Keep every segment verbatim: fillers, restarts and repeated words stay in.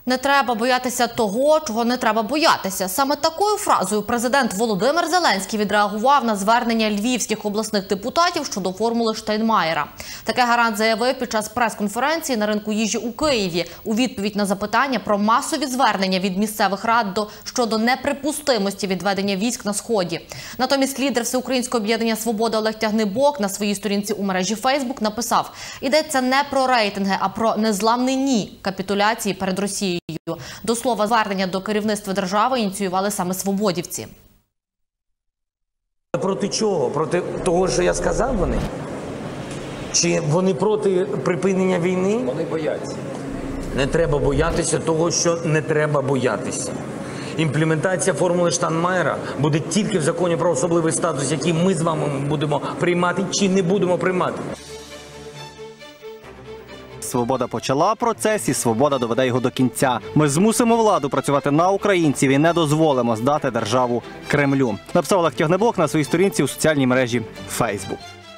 Не треба боятися того, чого не треба боятися. Саме такою фразою президент Володимир Зеленський відреагував на звернення львівських обласних депутатів щодо формули Штайнмаєра. Таке Гарант заявив під час прес-конференції на ринку їжі у Києві у відповідь на запитання про масові звернення від місцевих рад до, щодо неприпустимості відведення військ на Сході. Натомість лідер Всеукраїнського об'єднання «Свобода» Олег Тягнибок на своїй сторінці у мережі Фейсбук написав: «Йдеться не про рейтинги, а про незламний ні капітуляції перед Росією». До слова, звернення до керівництва держави ініціювали саме свободівці. Проти чого? Проти того, що я сказав вони? Чи вони проти припинення війни? Вони бояться. Не треба боятися того, що не треба боятися. Імплементація формули Штайнмаєра буде тільки в законі про особливий статус, який ми з вами будемо приймати чи не будемо приймати. Свобода почала процес, і свобода доведе його до кінця. Ми змусимо владу працювати на українців і не дозволимо здати державу Кремлю. Написав Олег Тягнибок на своїй сторінці у соціальній мережі Фейсбук.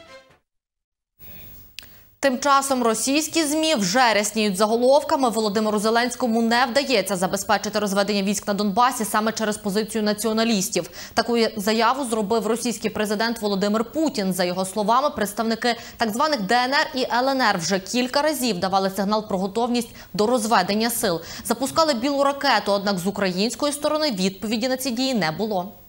Тим часом російські ЗМІ вже рясніють заголовками: Володимиру Зеленському не вдається забезпечити розведення військ на Донбасі саме через позицію націоналістів. Таку заяву зробив російський президент Володимир Путін. За його словами, представники так званих Де Ен Ер і Ел Ен Ер вже кілька разів давали сигнал про готовність до розведення сил. Запускали білу ракету, однак з української сторони відповіді на ці дії не було.